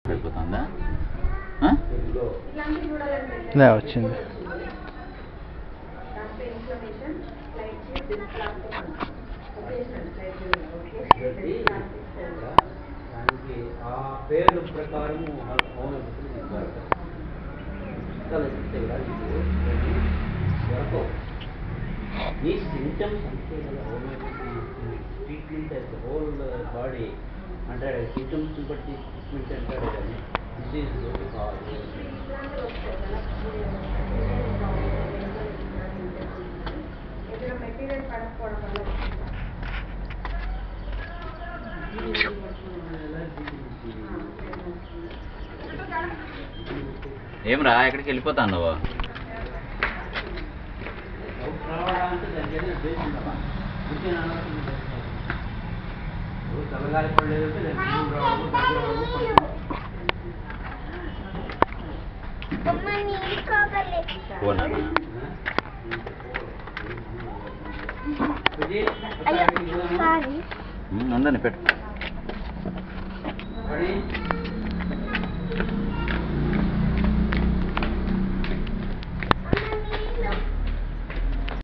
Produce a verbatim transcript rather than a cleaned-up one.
వెళ్ళిపోతుందా వచ్చింది. పేరు ప్రకారం ఈ సింటమ్స్ అంతే కదా ట్రీట్మెంట్ యాజ్ హోల్ బాడీ అంటాడు. సింటమ్స్ బట్టి ట్రీట్మెంట్ అంటాడు కానీ డిసీజ్ కాదు. ఏమరా ఎక్కడికి వెళ్ళిపోతాను నువ్వు? చల్లగాలి పడలేదు ఉందండి పెట్టు.